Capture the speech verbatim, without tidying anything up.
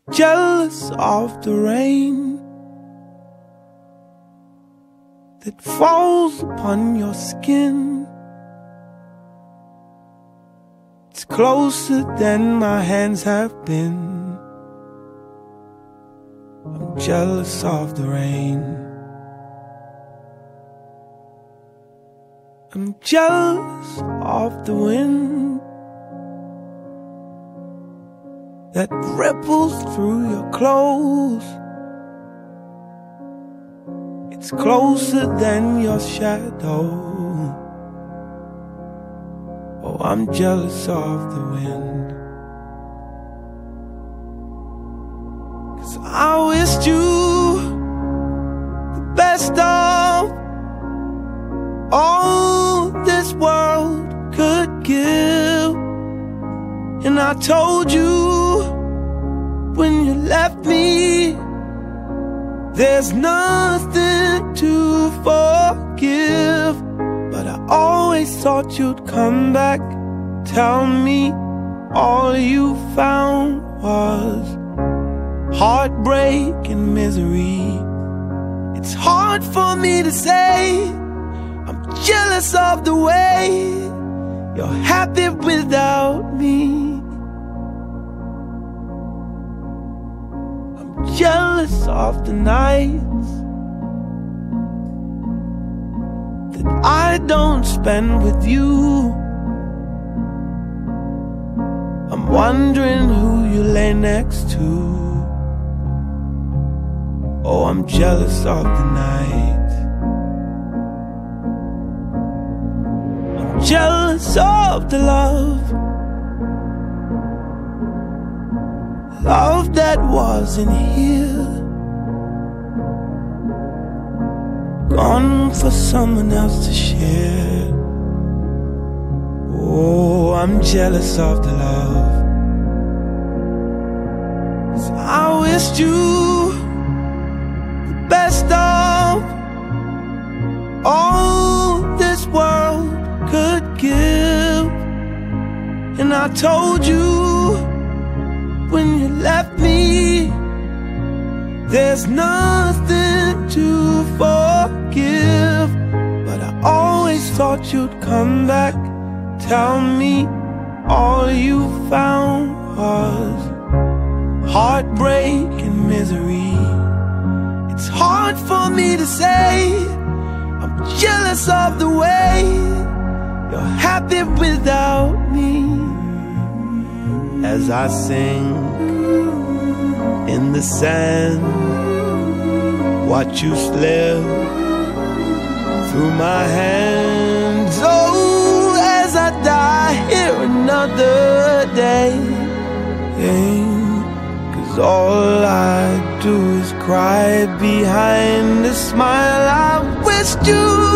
jealous of the rain that falls upon your skin. It's closer than my hands have been. I'm jealous of the rain. I'm jealous of the wind that ripples through your clothes. It's closer than your shadow. Oh, I'm jealous of the wind, 'cause I wished you the best of all this world could give. And I told you when you left me, there's nothing to forgive. But I always thought you'd come back, tell me all you found was heartbreak and misery. It's hard for me to say I'm jealous of the way you're happy without me. I'm jealous of the nights that I don't spend with you. I'm wondering who you lay next to. Oh, I'm jealous of the night. I'm jealous of the love, love that wasn't here, gone for someone else to share. Oh, I'm jealous of the love, 'cause I wished you the best of all this world could give. And I told you when you left me, there's nothing to forgive. But I always thought you'd come back, tell me all you found was heartbreak and misery. It's hard for me to say I'm jealous of the way you're happy without me. As I sink in the sand, watch you slip through my hands. Oh, as I die here another day, hey, 'cause all I do is cry behind a smile. I wished you